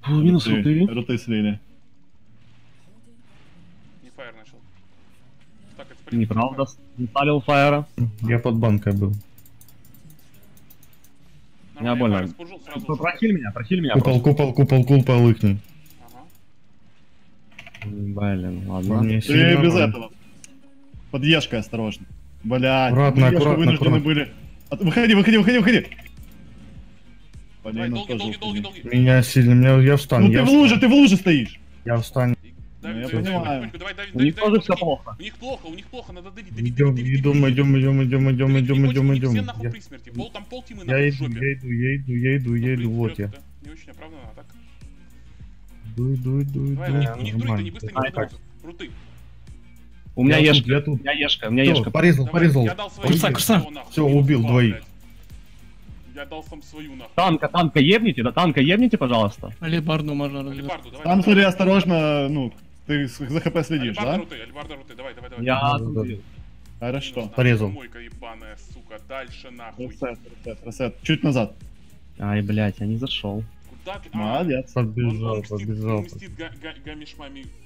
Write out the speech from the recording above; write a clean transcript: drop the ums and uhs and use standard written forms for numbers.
Минус руты. Руты слили. Не фаер начал. Так, это блин, Неправда. Не ставил фаера. Я под банкой был. нормально, больно. фаер спужил, сразу ушел. Прохиль меня Купол, просто. купол ихний. Ага. Блин, ладно. Мне Ты сильно без больно. этого. Под ешкой осторожно. Блядь. Аккуратно, ешку аккуратно, вынуждены аккуратно. были. Выходи. По Давай, ней тоже долгий. уходи. Меня сильно, я встану. Ну ты в луже стоишь. Я встану. Дави, я дави, дави, понимаю. потихоньку, давай, У них тоже все дави. плохо. У них плохо, надо давить, Идем. Все нахуй при смерти, пол тимы Я нахуй в жопе. иду, вот я. Не очень оправданно, а так. Иду. Давай, у них друид, они быстро не Нормально. будут. Руты. У меня Я ешка. тут. У меня ешка. Порезал. Я дал свою. Всё, убил двоих. Я дал сам свою нахуй. Танка ебните, пожалуйста. Алибарду можно разбить. Алибарду, давай. Там, смотри, осторожно, ну, ты за хп следишь, да? Алибарда руты, давай. Я Да. отбил. Хорошо. Порезал. Мойка ебаная, сука, дальше нахуй. Ресет. Чуть назад. Ай, блядь, я не зашел. Куда ты? Молодец. Побежал. Он мстит гамишмами